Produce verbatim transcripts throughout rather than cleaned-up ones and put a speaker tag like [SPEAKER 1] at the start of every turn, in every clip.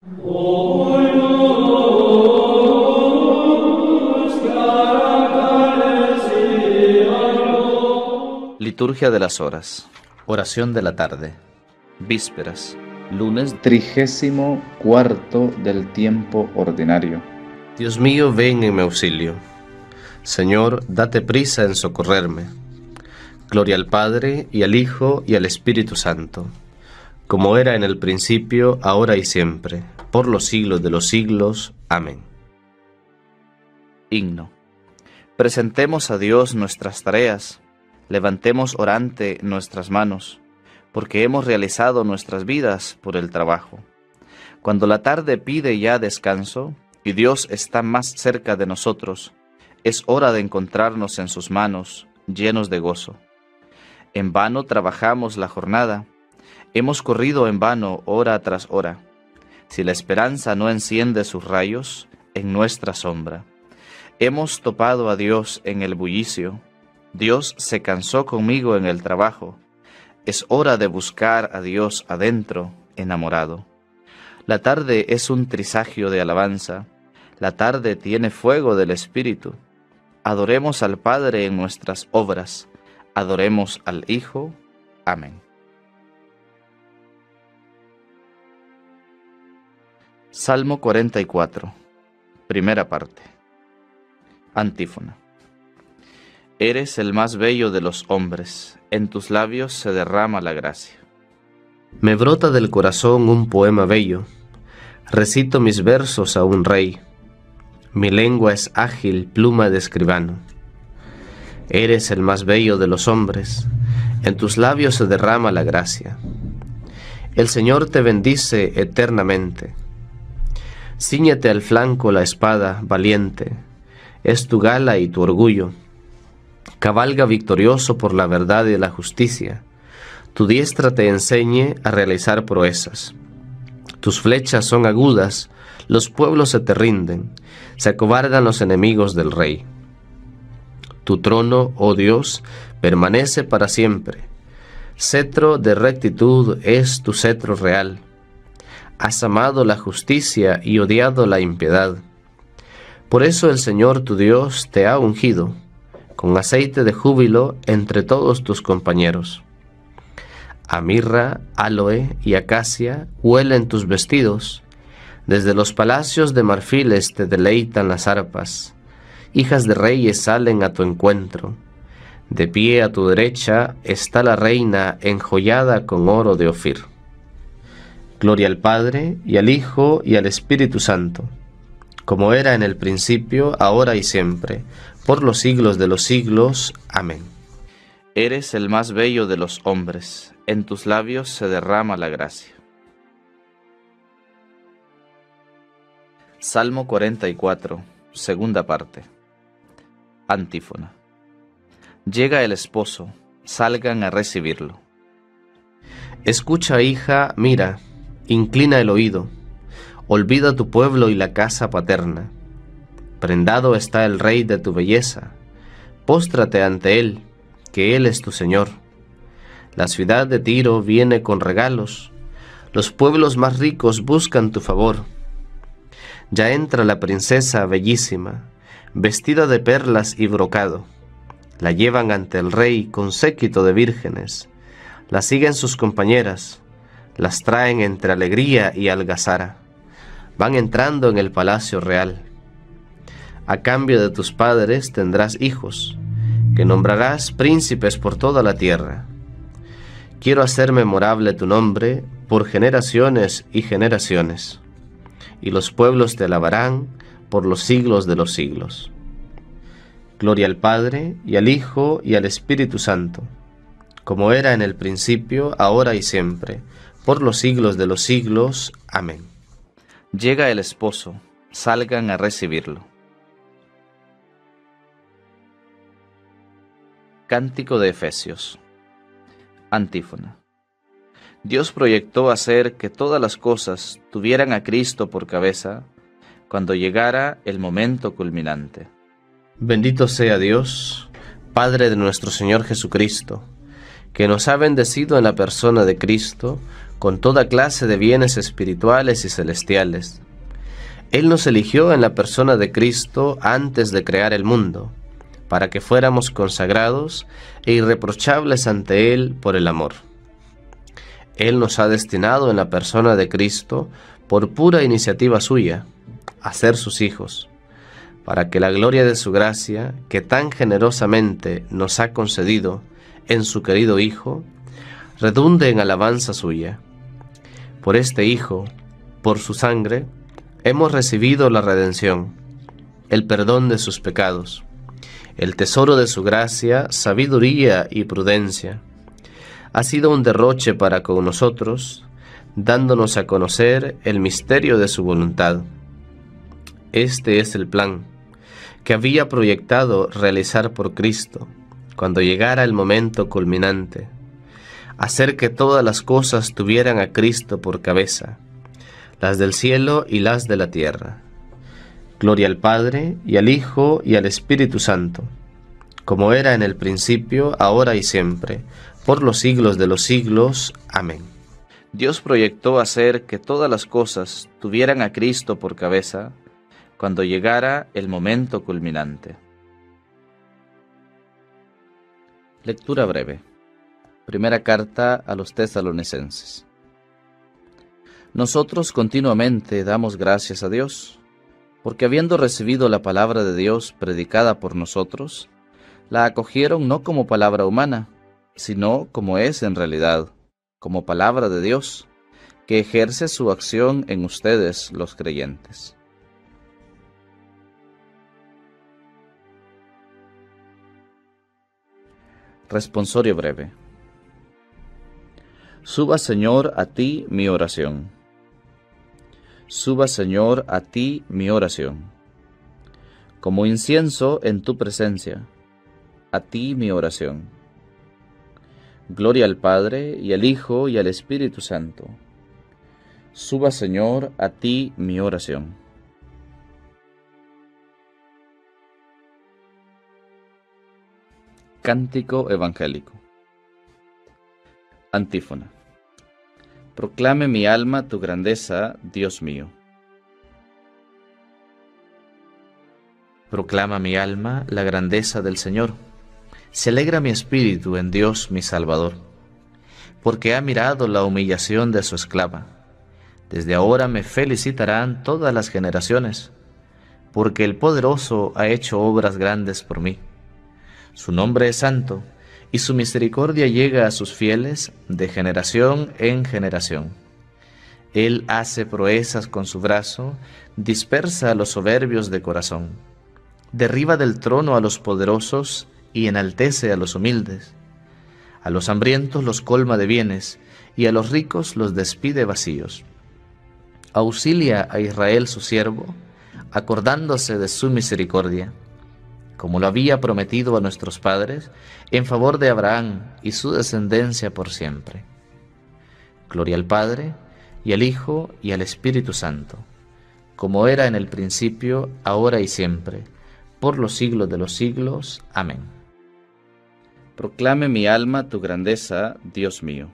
[SPEAKER 1] Liturgia de las horas. Oración de la tarde. Vísperas. Lunes.
[SPEAKER 2] Trigésimo cuarto del tiempo ordinario.
[SPEAKER 1] Dios mío, ven en mi auxilio. Señor, date prisa en socorrerme. Gloria al Padre, y al Hijo, y al Espíritu Santo, como era en el principio, ahora y siempre, por los siglos de los siglos. Amén. Himno. Presentemos a Dios nuestras tareas, levantemos orante nuestras manos, porque hemos realizado nuestras vidas por el trabajo. Cuando la tarde pide ya descanso, y Dios está más cerca de nosotros, es hora de encontrarnos en sus manos, llenos de gozo. En vano trabajamos la jornada, hemos corrido en vano hora tras hora, si la esperanza no enciende sus rayos en nuestra sombra. Hemos topado a Dios en el bullicio, Dios se cansó conmigo en el trabajo, es hora de buscar a Dios adentro, enamorado. La tarde es un trisagio de alabanza, la tarde tiene fuego del Espíritu. Adoremos al Padre en nuestras obras, adoremos al Hijo. Amén. Salmo cuarenta y cuatro, primera parte. Antífona. Eres el más bello de los hombres, en tus labios se derrama la gracia. Me brota del corazón un poema bello, recito mis versos a un rey. Mi lengua es ágil, pluma de escribano. Eres el más bello de los hombres, en tus labios se derrama la gracia. El Señor te bendice eternamente. Cíñete al flanco la espada, valiente, es tu gala y tu orgullo. Cabalga victorioso por la verdad y la justicia. Tu diestra te enseñe a realizar proezas. Tus flechas son agudas, los pueblos se te rinden, se acobardan los enemigos del rey. Tu trono, oh Dios, permanece para siempre. Cetro de rectitud es tu cetro real. Has amado la justicia y odiado la impiedad. Por eso el Señor tu Dios te ha ungido con aceite de júbilo entre todos tus compañeros. A mirra, aloe y acacia huelen tus vestidos. Desde los palacios de marfiles te deleitan las arpas. Hijas de reyes salen a tu encuentro. De pie a tu derecha está la reina enjollada con oro de Ofir. Gloria al Padre, y al Hijo, y al Espíritu Santo, como era en el principio, ahora y siempre, por los siglos de los siglos. Amén. Eres el más bello de los hombres, en tus labios se derrama la gracia. Salmo cuarenta y cuatro, segunda parte. Antífona. Llega el esposo, salgan a recibirlo. Escucha, hija, mira, inclina el oído, olvida tu pueblo y la casa paterna. Prendado está el rey de tu belleza, póstrate ante él, que él es tu Señor. La ciudad de Tiro viene con regalos, los pueblos más ricos buscan tu favor. Ya entra la princesa bellísima, vestida de perlas y brocado. La llevan ante el rey con séquito de vírgenes, la siguen sus compañeras, las traen entre alegría y algazara. Van entrando en el palacio real. A cambio de tus padres tendrás hijos, que nombrarás príncipes por toda la tierra. Quiero hacer memorable tu nombre por generaciones y generaciones, y los pueblos te alabarán por los siglos de los siglos. Gloria al Padre, y al Hijo, y al Espíritu Santo, como era en el principio, ahora y siempre, por los siglos de los siglos. Amén. Llega el esposo, salgan a recibirlo. Cántico de Efesios. Antífona. Dios proyectó hacer que todas las cosas tuvieran a Cristo por cabeza cuando llegara el momento culminante. Bendito sea Dios, Padre de nuestro Señor Jesucristo, que nos ha bendecido en la persona de Cristo
[SPEAKER 3] con toda clase de bienes espirituales y celestiales. Él nos eligió en la persona de Cristo antes de crear el mundo, para que fuéramos consagrados e irreprochables ante Él por el amor. Él nos ha destinado en la persona de Cristo, por pura iniciativa suya, a ser sus hijos, para que la gloria de su gracia, que tan generosamente nos ha concedido en su querido Hijo, redunde en alabanza suya. Por este Hijo, por su sangre, hemos recibido la redención, el perdón de sus pecados, el tesoro de su gracia, sabiduría y prudencia. Ha sido un derroche para con nosotros, dándonos a conocer el misterio de su voluntad. Este es el plan que había proyectado realizar por Cristo, cuando llegara el momento culminante, hacer que todas las cosas tuvieran a Cristo por cabeza, las del cielo y las de la tierra. Gloria al Padre, y al Hijo, y al Espíritu Santo, como era en el principio, ahora y siempre, por los siglos de los siglos. Amén.
[SPEAKER 1] Dios proyectó hacer que todas las cosas tuvieran a Cristo por cabeza cuando llegara el momento culminante. Lectura breve. Primera carta a los Tesalonicenses. Nosotros continuamente damos gracias a Dios, porque habiendo recibido la palabra de Dios predicada por nosotros, la acogieron no como palabra humana, sino como es en realidad, como palabra de Dios, que ejerce su acción en ustedes los creyentes. Responsorio breve. Suba, Señor, a ti mi oración. Suba, Señor, a ti mi oración. Como incienso en tu presencia, a ti mi oración. Gloria al Padre, y al Hijo, y al Espíritu Santo. Suba, Señor, a ti mi oración. Cántico evangélico. Antífona. Proclame mi alma tu grandeza, Dios mío. Proclama mi alma la grandeza del Señor. Se alegra mi espíritu en Dios mi Salvador, porque ha mirado la humillación de su esclava. Desde ahora me felicitarán todas las generaciones, porque el Poderoso ha hecho obras grandes por mí. Su nombre es santo, y su misericordia llega a sus fieles de generación en generación. Él hace proezas con su brazo, dispersa a los soberbios de corazón, derriba del trono a los poderosos y enaltece a los humildes. A los hambrientos los colma de bienes, y a los ricos los despide vacíos. Auxilia a Israel su siervo, acordándose de su misericordia, como lo había prometido a nuestros padres, en favor de Abraham y su descendencia por siempre. Gloria al Padre, y al Hijo, y al Espíritu Santo, como era en el principio, ahora y siempre, por los siglos de los siglos. Amén. Proclame mi alma tu grandeza, Dios mío.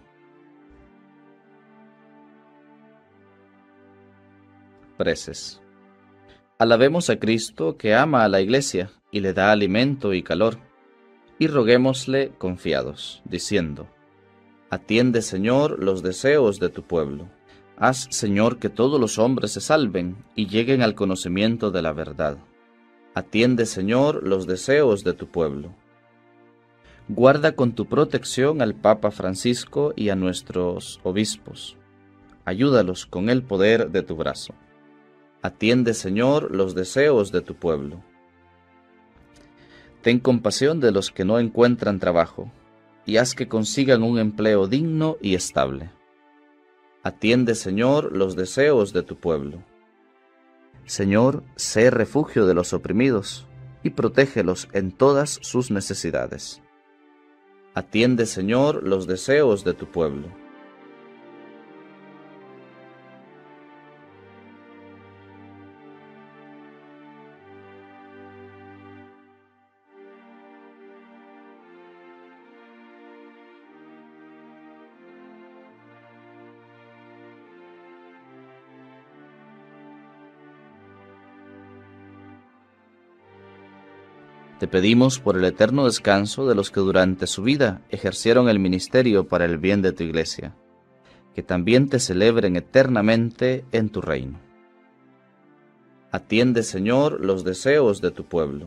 [SPEAKER 1] Preces. Alabemos a Cristo, que ama a la Iglesia y le da alimento y calor, y roguémosle confiados, diciendo: Atiende, Señor, los deseos de tu pueblo. Haz, Señor, que todos los hombres se salven y lleguen al conocimiento de la verdad. Atiende, Señor, los deseos de tu pueblo. Guarda con tu protección al Papa Francisco y a nuestros obispos. Ayúdalos con el poder de tu brazo. Atiende, Señor, los deseos de tu pueblo. Ten compasión de los que no encuentran trabajo, y haz que consigan un empleo digno y estable. Atiende, Señor, los deseos de tu pueblo. Señor, sé refugio de los oprimidos, y protégelos en todas sus necesidades. Atiende, Señor, los deseos de tu pueblo. Te pedimos por el eterno descanso de los que durante su vida ejercieron el ministerio para el bien de tu Iglesia, que también te celebren eternamente en tu reino. Atiende, Señor, los deseos de tu pueblo.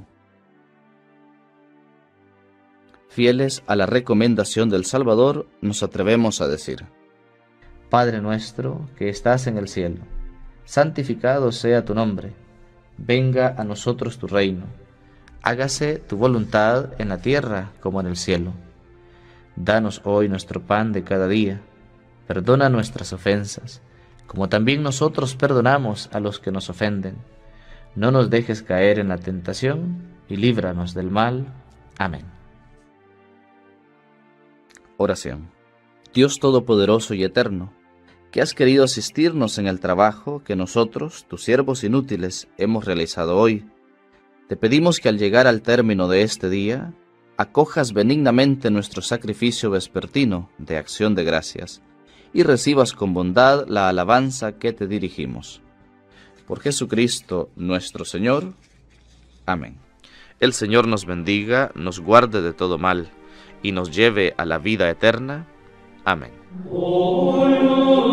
[SPEAKER 1] Fieles a la recomendación del Salvador, nos atrevemos a decir:
[SPEAKER 3] Padre nuestro que estás en el cielo, santificado sea tu nombre. Venga a nosotros tu reino. Hágase tu voluntad en la tierra como en el cielo. Danos hoy nuestro pan de cada día. Perdona nuestras ofensas, como también nosotros perdonamos a los que nos ofenden. No nos dejes caer en la tentación y líbranos del mal. Amén.
[SPEAKER 1] Oración. Dios Todopoderoso y Eterno, que has querido asistirnos en el trabajo que nosotros, tus siervos inútiles, hemos realizado hoy, te pedimos que al llegar al término de este día, acojas benignamente nuestro sacrificio vespertino de acción de gracias y recibas con bondad la alabanza que te dirigimos. Por Jesucristo nuestro Señor. Amén. El Señor nos bendiga, nos guarde de todo mal y nos lleve a la vida eterna. Amén. Oh,